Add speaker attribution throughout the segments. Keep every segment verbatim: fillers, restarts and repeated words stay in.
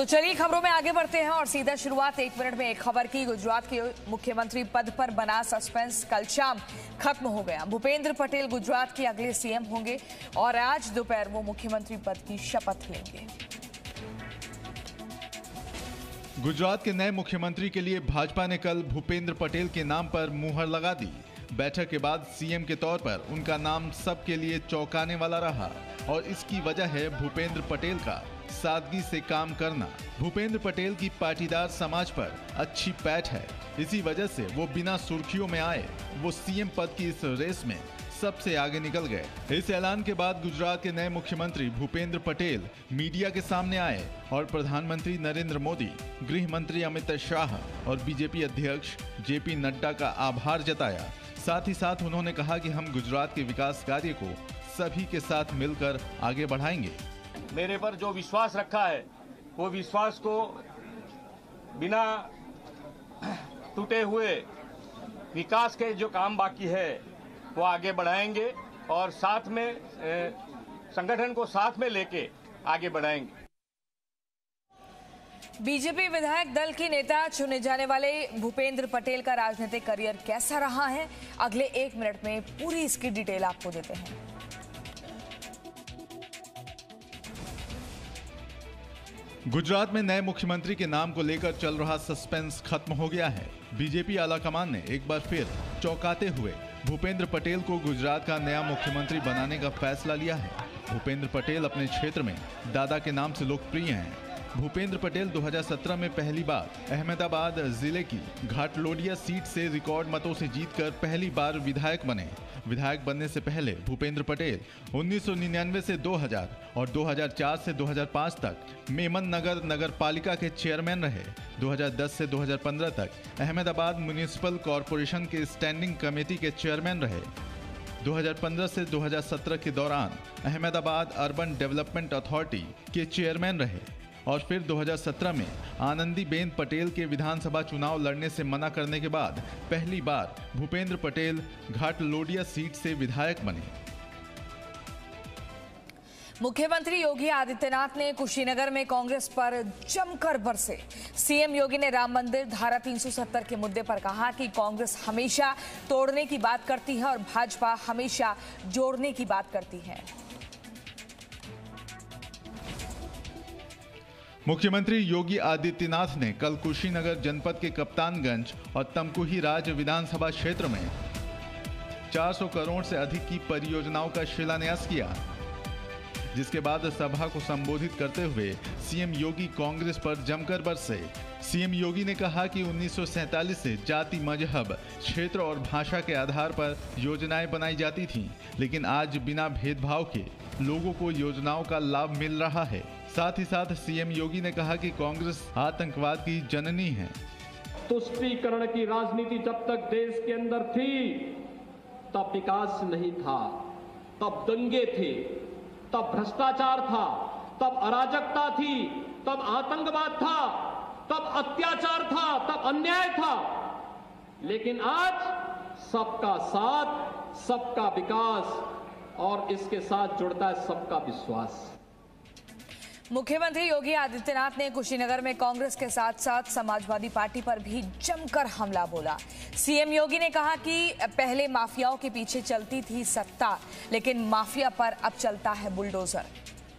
Speaker 1: तो चलिए खबरों में आगे बढ़ते हैं और सीधा शुरुआत एक मिनट में एक खबर की। गुजरात के मुख्यमंत्री पद पर बना सस्पेंस कल शाम खत्म हो गया। भूपेंद्र पटेल गुजरात के अगले सीएम होंगे और आज दोपहर वो मुख्यमंत्री पद की शपथ लेंगे।
Speaker 2: गुजरात के नए मुख्यमंत्री के लिए भाजपा ने कल भूपेंद्र पटेल के नाम पर मुहर लगा दी। बैठक के बाद सीएम के तौर पर उनका नाम सबके लिए चौंकाने वाला रहा और इसकी वजह है भूपेंद्र पटेल का सादगी से काम करना। भूपेंद्र पटेल की पाटीदार समाज पर अच्छी पैठ है, इसी वजह से वो बिना सुर्खियों में आए वो सीएम पद की इस रेस में सबसे आगे निकल गए। इस ऐलान के बाद गुजरात के नए मुख्यमंत्री भूपेंद्र पटेल मीडिया के सामने आए और प्रधानमंत्री नरेंद्र मोदी, गृह मंत्री अमित शाह और बीजेपी अध्यक्ष जेपी नड्डा का आभार जताया। साथ ही साथ उन्होंने कहा कि हम गुजरात के विकास कार्य को सभी के साथ मिलकर आगे बढ़ाएंगे।
Speaker 3: मेरे पर जो विश्वास रखा है वो विश्वास को बिना टूटे हुए विकास के जो काम बाकी है वो आगे बढ़ाएंगे और साथ में संगठन को साथ में लेके आगे बढ़ाएंगे।
Speaker 1: बीजेपी विधायक दल के नेता चुने जाने वाले भूपेंद्र पटेल का राजनीतिक करियर कैसा रहा है, अगले एक मिनट में पूरी इसकी डिटेल आपको देते हैं।
Speaker 2: गुजरात में नए मुख्यमंत्री के नाम को लेकर चल रहा सस्पेंस खत्म हो गया है। बीजेपी आलाकमान ने एक बार फिर चौंकाते हुए भूपेंद्र पटेल को गुजरात का नया मुख्यमंत्री बनाने का फैसला लिया है। भूपेंद्र पटेल अपने क्षेत्र में दादा के नाम से लोकप्रिय हैं। भूपेंद्र पटेल दो हज़ार सत्रह में पहली बार अहमदाबाद जिले की घाटलोडिया सीट से रिकॉर्ड मतों से जीतकर पहली बार विधायक बने। विधायक बनने से पहले भूपेंद्र पटेल उन्नीस सौ निन्यानवे से दो हज़ार और दो हज़ार चार से दो हज़ार पाँच तक मेमन नगर नगर पालिका के चेयरमैन रहे। दो हज़ार दस से दो हज़ार पंद्रह तक अहमदाबाद म्युनिसिपल कॉरपोरेशन के स्टैंडिंग कमेटी के चेयरमैन रहे। दो हज़ार पंद्रह से दो हज़ार सत्रह के दौरान अहमदाबाद अर्बन डेवलपमेंट अथॉरिटी के चेयरमैन रहे और फिर दो हज़ार सत्रह में आनंदीबेन पटेल के विधानसभा चुनाव लड़ने से मना करने के बाद पहली बार भूपेंद्र पटेल घाटलोडिया सीट से विधायक बने।
Speaker 1: मुख्यमंत्री योगी आदित्यनाथ ने कुशीनगर में कांग्रेस पर जमकर बरसे। सीएम योगी ने राम मंदिर धारा तीन सौ सत्तर के मुद्दे पर कहा कि कांग्रेस हमेशा तोड़ने की बात करती है और भाजपा हमेशा जोड़ने की बात करती है।
Speaker 2: मुख्यमंत्री योगी आदित्यनाथ ने कल कुशीनगर जनपद के कप्तानगंज और तमकुही राज विधानसभा क्षेत्र में चार सौ करोड़ से अधिक की परियोजनाओं का शिलान्यास किया, जिसके बाद सभा को संबोधित करते हुए सीएम योगी कांग्रेस पर जमकर बरसे। सीएम योगी ने कहा कि उन्नीस सौ सैंतालीस से जाति, मजहब, क्षेत्र और भाषा के आधार पर योजनाएं बनाई जाती थीं, लेकिन आज बिना भेदभाव के लोगों को योजनाओं का लाभ मिल रहा है। साथ ही साथ सीएम योगी ने कहा कि कांग्रेस आतंकवाद की जननी है।
Speaker 4: तुष्टीकरण की राजनीति जब तक देश के अंदर थी तब विकास नहीं था, तब दंगे थे, तब भ्रष्टाचार था, तब अराजकता थी, तब आतंकवाद था, तब अत्याचार था, तब अन्याय था। लेकिन आज सबका साथ, सबका विकास और इसके साथ जुड़ता है सबका विश्वास।
Speaker 1: मुख्यमंत्री योगी आदित्यनाथ ने कुशीनगर में कांग्रेस के साथ साथ समाजवादी पार्टी पर भी जमकर हमला बोला। सीएम योगी ने कहा कि पहले माफियाओं के पीछे चलती थी सत्ता, लेकिन माफिया पर अब चलता है बुलडोजर।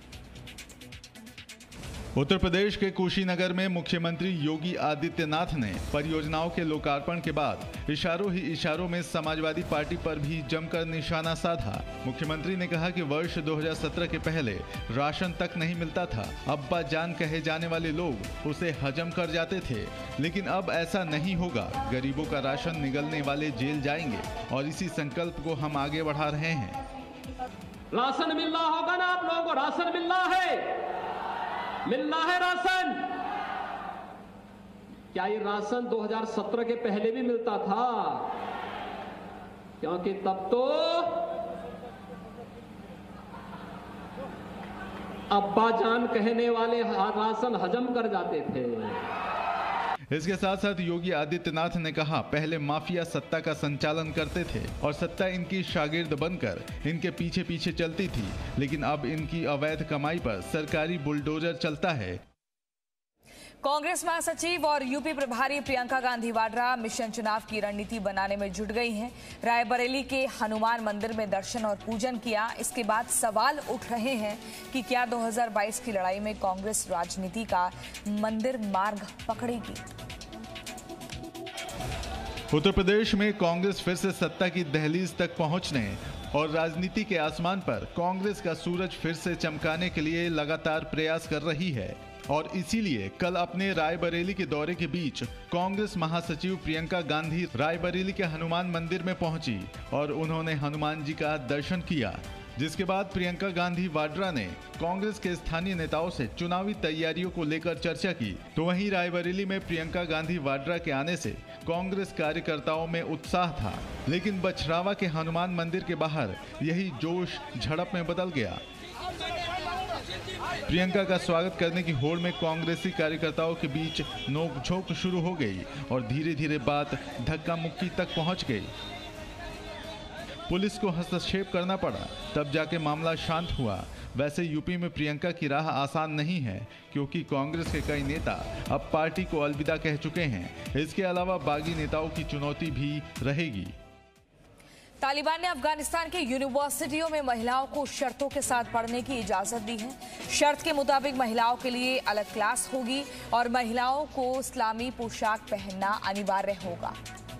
Speaker 2: उत्तर प्रदेश के कुशीनगर में मुख्यमंत्री योगी आदित्यनाथ ने परियोजनाओं के लोकार्पण के बाद इशारों ही इशारों में समाजवादी पार्टी पर भी जमकर निशाना साधा। मुख्यमंत्री ने कहा कि वर्ष दो हज़ार सत्रह के पहले राशन तक नहीं मिलता था। अब्बा जान कहे जाने वाले लोग उसे हजम कर जाते थे, लेकिन अब ऐसा नहीं होगा। गरीबों का राशन निगलने वाले जेल जाएंगे और इसी संकल्प को हम आगे बढ़ा रहे हैं।
Speaker 4: राशन मिल रहा होगा ना, आप लोगों को राशन मिल रहा है, मिलना है राशन। क्या ये राशन दो हज़ार सत्रह के पहले भी मिलता था? क्योंकि तब तो अब्बा जान कहने वाले राशन हजम कर जाते थे।
Speaker 2: इसके साथ साथ योगी आदित्यनाथ ने कहा, पहले माफिया सत्ता का संचालन करते थे और सत्ता इनकी शागिर्द बनकर इनके पीछे पीछे चलती थी, लेकिन अब इनकी अवैध कमाई पर सरकारी बुलडोजर चलता है।
Speaker 1: कांग्रेस महासचिव और यूपी प्रभारी प्रियंका गांधी वाड्रा मिशन चुनाव की रणनीति बनाने में जुट गई हैं। रायबरेली के हनुमान मंदिर में दर्शन और पूजन किया। इसके बाद सवाल उठ रहे हैं कि क्या दो हज़ार बाईस की लड़ाई में कांग्रेस राजनीति का मंदिर मार्ग पकड़ेगी।
Speaker 2: उत्तर प्रदेश में कांग्रेस फिर से सत्ता की दहलीज तक पहुंचने और राजनीति के आसमान पर कांग्रेस का सूरज फिर से चमकाने के लिए लगातार प्रयास कर रही है और इसीलिए कल अपने रायबरेली के दौरे के बीच कांग्रेस महासचिव प्रियंका गांधी रायबरेली के हनुमान मंदिर में पहुंची और उन्होंने हनुमान जी का दर्शन किया, जिसके बाद प्रियंका गांधी वाड्रा ने कांग्रेस के स्थानीय नेताओं से चुनावी तैयारियों को लेकर चर्चा की। तो वहीं रायबरेली में प्रियंका गांधी वाड्रा के आने से कांग्रेस कार्यकर्ताओं में उत्साह था, लेकिन बछरावा के हनुमान मंदिर के बाहर यही जोश झड़प में बदल गया। प्रियंका का स्वागत करने की होड़ में कांग्रेसी कार्यकर्ताओं के बीच नोकझोंक शुरू हो गई और धीरे धीरे बात धक्का मुक्की तक पहुंच गई। पुलिस को हस्तक्षेप करना पड़ा, तब जाके मामला शांत हुआ। वैसे यूपी में प्रियंका की राह आसान नहीं है, क्योंकि कांग्रेस के कई नेता अब पार्टी को अलविदा कह चुके हैं। इसके अलावा बागी नेताओं की चुनौती भी रहेगी।
Speaker 1: तालिबान ने अफगानिस्तान की यूनिवर्सिटियों में महिलाओं को शर्तों के साथ पढ़ने की इजाजत दी है। शर्त के मुताबिक महिलाओं के लिए अलग क्लास होगी और महिलाओं को इस्लामी पोशाक पहनना अनिवार्य होगा।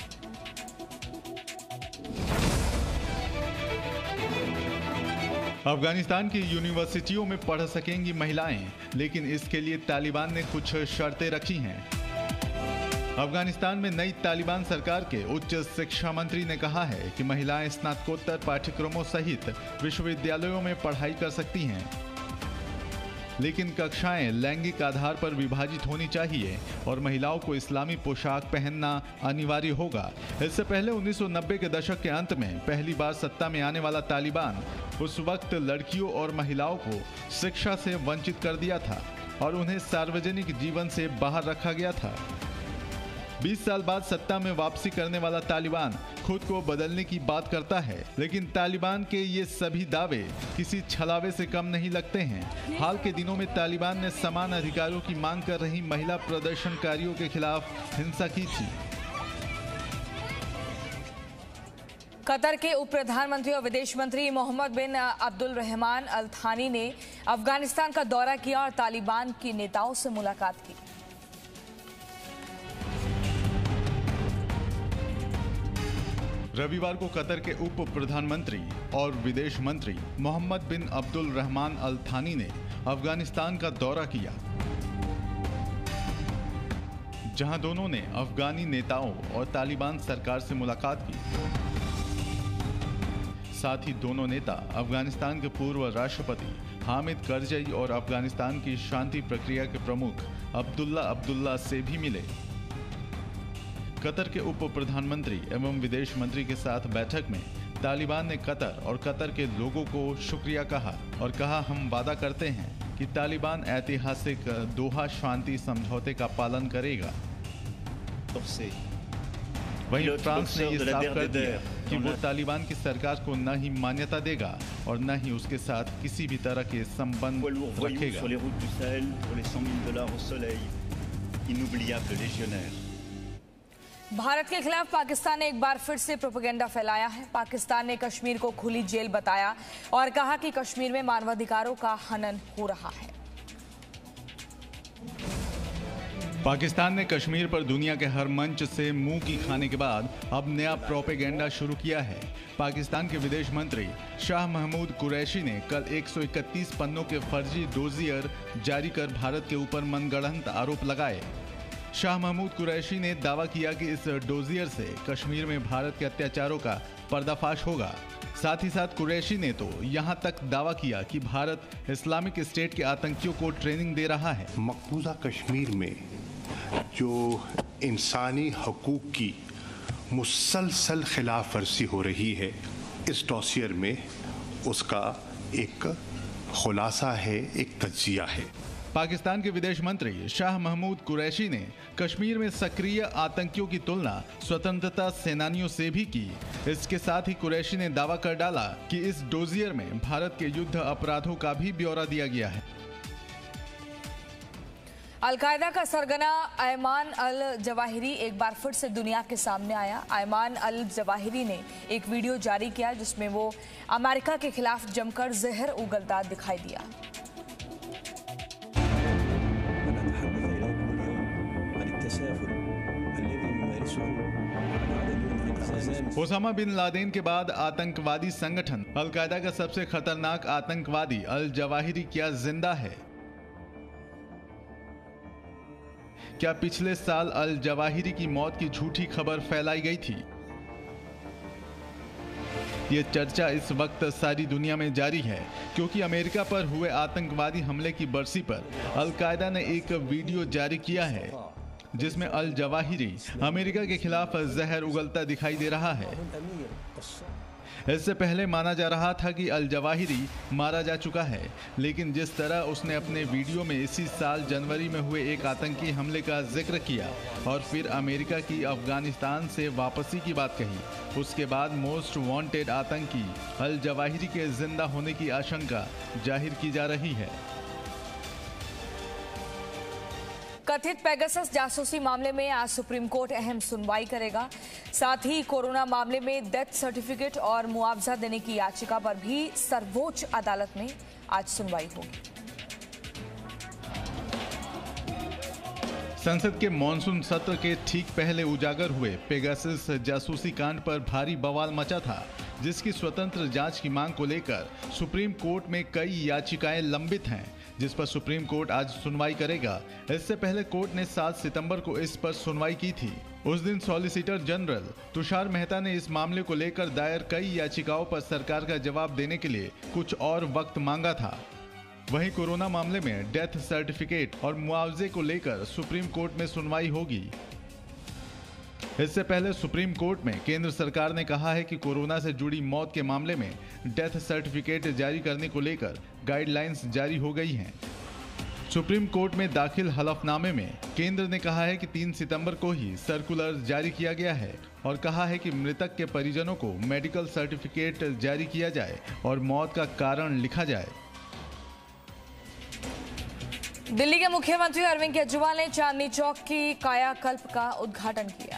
Speaker 2: अफगानिस्तान की यूनिवर्सिटियों में पढ़ सकेंगी महिलाएं, लेकिन इसके लिए तालिबान ने कुछ शर्तें रखी हैं। अफगानिस्तान में नई तालिबान सरकार के उच्च शिक्षा मंत्री ने कहा है कि महिलाएं स्नातकोत्तर पाठ्यक्रमों सहित विश्वविद्यालयों में पढ़ाई कर सकती हैं, लेकिन कक्षाएं लैंगिक आधार पर विभाजित होनी चाहिए और महिलाओं को इस्लामी पोशाक पहनना अनिवार्य होगा। इससे पहले उन्नीस सौ नब्बे के दशक के अंत में पहली बार सत्ता में आने वाला तालिबान उस वक्त लड़कियों और महिलाओं को शिक्षा से वंचित कर दिया था और उन्हें सार्वजनिक जीवन से बाहर रखा गया था। बीस साल बाद सत्ता में वापसी करने वाला तालिबान खुद को बदलने की बात करता है, लेकिन तालिबान के ये सभी दावे किसी छलावे से कम नहीं लगते हैं। हाल के दिनों में तालिबान ने समान अधिकारों की मांग कर रही महिला प्रदर्शनकारियों के खिलाफ हिंसा की थी।
Speaker 1: कतर के उप प्रधानमंत्री और विदेश मंत्री मोहम्मद बिन अब्दुल रहमान अल थानी ने अफगानिस्तान का दौरा किया और तालिबान के नेताओं से मुलाकात की।
Speaker 2: रविवार को कतर के उप प्रधानमंत्री और विदेश मंत्री मोहम्मद बिन अब्दुल रहमान अल थानी ने अफगानिस्तान का दौरा किया, जहां दोनों ने अफगानी नेताओं और तालिबान सरकार से मुलाकात की। साथ ही दोनों नेता अफगानिस्तान के पूर्व राष्ट्रपति हामिद करजई और अफगानिस्तान की शांति प्रक्रिया के प्रमुख अब्दुल्ला अब्दुल्ला से भी मिले। कतर के उप प्रधानमंत्री एवं विदेश मंत्री के साथ बैठक में तालिबान ने कतर और कतर के लोगों को शुक्रिया कहा और कहा, हम वादा करते हैं कि तालिबान ऐतिहासिक दोहा शांति समझौते का पालन करेगा। वहीं फ्रांस ने ये साफ कर दिया कि वो तालिबान की सरकार को न ही मान्यता देगा और न ही उसके साथ किसी भी तरह के संबंध रखेगा।
Speaker 1: भारत के खिलाफ पाकिस्तान ने एक बार फिर से प्रोपेगेंडा फैलाया है। पाकिस्तान ने कश्मीर को खुली जेल बताया और कहा कि कश्मीर में मानवाधिकारों का हनन हो रहा है।
Speaker 2: पाकिस्तान ने कश्मीर पर दुनिया के हर मंच से मुंह की खाने के बाद अब नया प्रोपेगेंडा शुरू किया है। पाकिस्तान के विदेश मंत्री शाह महमूद कुरैशी ने कल एक सौ इकतीस पन्नों के फर्जी डोजियर जारी कर भारत के ऊपर मनगढ़ंत आरोप लगाए। शाह महमूद कुरैशी ने दावा किया कि इस डोजियर से कश्मीर में भारत के अत्याचारों का पर्दाफाश होगा। साथ ही साथ कुरैशी ने तो यहां तक दावा किया कि भारत इस्लामिक स्टेट के आतंकियों को ट्रेनिंग दे रहा है।
Speaker 5: मकबूजा कश्मीर में जो इंसानी हकूक की मुसलसल खिलाफ वर्जी हो रही है, इस डोसियर में उसका एक खुलासा है, एक तज्जिया है।
Speaker 2: पाकिस्तान के विदेश मंत्री शाह महमूद कुरैशी ने कश्मीर में सक्रिय आतंकियों की तुलना स्वतंत्रता सेनानियों से भी की। इसके साथ ही कुरैशी ने दावा कर डाला कि इस डोजियर में भारत के युद्ध अपराधों का भी ब्यौरा दिया गया है।
Speaker 1: अलकायदा का सरगना अयमान अल जवाहिरी एक बार फिर से दुनिया के सामने आया। अयमान अल जवाहिरी ने एक वीडियो जारी किया जिसमें वो अमेरिका के खिलाफ जमकर जहर उगलता दिखाई दिया।
Speaker 2: ओसामा बिन लादेन के बाद आतंकवादी संगठन अलकायदा का सबसे खतरनाक आतंकवादी अल जवाहिरी क्या जिंदा है? क्या पिछले साल अल जवाहिरी की मौत की झूठी खबर फैलाई गई थी? ये चर्चा इस वक्त सारी दुनिया में जारी है क्योंकि अमेरिका पर हुए आतंकवादी हमले की बरसी पर अलकायदा ने एक वीडियो जारी किया है जिसमें अल जवाहिरी अमेरिका के खिलाफ जहर उगलता दिखाई दे रहा है। इससे पहले माना जा रहा था कि अल जवाहिरी मारा जा चुका है, लेकिन जिस तरह उसने अपने वीडियो में इसी साल जनवरी में हुए एक आतंकी हमले का जिक्र किया और फिर अमेरिका की अफगानिस्तान से वापसी की बात कही, उसके बाद मोस्ट वांटेड आतंकी अल जवाहिरी के जिंदा होने की आशंका जाहिर की जा रही है।
Speaker 1: कथित पेगासस जासूसी मामले में आज सुप्रीम कोर्ट अहम सुनवाई करेगा। साथ ही कोरोना मामले में डेथ सर्टिफिकेट और मुआवजा देने की याचिका पर भी सर्वोच्च अदालत में आज सुनवाई होगी।
Speaker 2: संसद के मॉनसून सत्र के ठीक पहले उजागर हुए पेगासस जासूसी कांड पर भारी बवाल मचा था, जिसकी स्वतंत्र जांच की मांग को लेकर सुप्रीम कोर्ट में कई याचिकाएं लंबित हैं, जिस पर सुप्रीम कोर्ट आज सुनवाई करेगा। इससे पहले कोर्ट ने सात सितंबर को इस पर सुनवाई की थी। उस दिन सॉलिसिटर जनरल तुषार मेहता ने इस मामले को लेकर दायर कई याचिकाओं पर सरकार का जवाब देने के लिए कुछ और वक्त मांगा था। वहीं कोरोना मामले में डेथ सर्टिफिकेट और मुआवजे को लेकर सुप्रीम कोर्ट में सुनवाई होगी। इससे पहले सुप्रीम कोर्ट में केंद्र सरकार ने कहा है कि कोरोना से जुड़ी मौत के मामले में डेथ सर्टिफिकेट जारी करने को लेकर गाइडलाइंस जारी हो गई हैं। सुप्रीम कोर्ट में दाखिल हलफनामे में केंद्र ने कहा है कि तीन सितंबर को ही सर्कुलर जारी किया गया है और कहा है कि मृतक के परिजनों को मेडिकल सर्टिफिकेट जारी किया जाए और मौत का कारण लिखा जाए।
Speaker 1: दिल्ली के मुख्यमंत्री अरविंद केजरीवाल ने चांदनी चौक की कायाकल्प का उद्घाटन किया।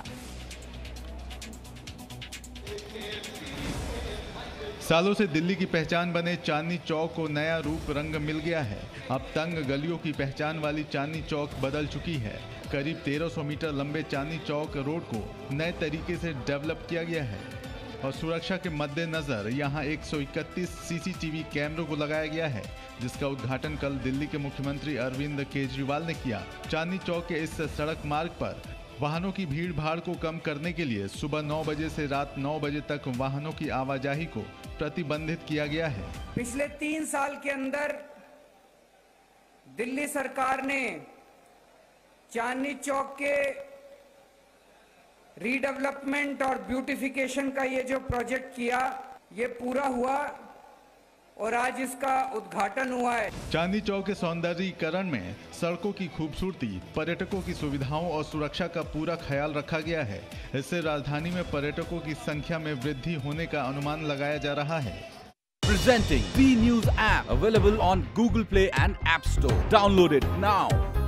Speaker 2: सालों से दिल्ली की पहचान बने चांदनी चौक को नया रूप रंग मिल गया है। अब तंग गलियों की पहचान वाली चांदनी चौक बदल चुकी है। करीब तेरह सौ मीटर लंबे चांदनी चौक रोड को नए तरीके से डेवलप किया गया है और सुरक्षा के मद्देनजर यहां एक सौ इकतीस सीसीटीवी कैमरों को लगाया गया है, जिसका उद्घाटन कल दिल्ली के मुख्यमंत्री अरविंद केजरीवाल ने किया। चांदनी चौक के इस सड़क मार्ग पर वाहनों की भीड़ भाड़ को कम करने के लिए सुबह नौ बजे से रात नौ बजे तक वाहनों की आवाजाही को प्रतिबंधित किया गया है।
Speaker 6: पिछले तीन साल के अंदर दिल्ली सरकार ने चांदनी चौक के रीडेवलपमेंट और ब्यूटिफिकेशन का ये जो प्रोजेक्ट किया, ये पूरा हुआ और आज इसका उद्घाटन हुआ है।
Speaker 2: चांदनी चौक के सौंदर्यीकरण में सड़कों की खूबसूरती, पर्यटकों की सुविधाओं और सुरक्षा का पूरा ख्याल रखा गया है। इससे राजधानी में पर्यटकों की संख्या में वृद्धि होने का अनुमान लगाया जा रहा है।
Speaker 7: Presenting B News app available on Google Play and App Store. Download it now.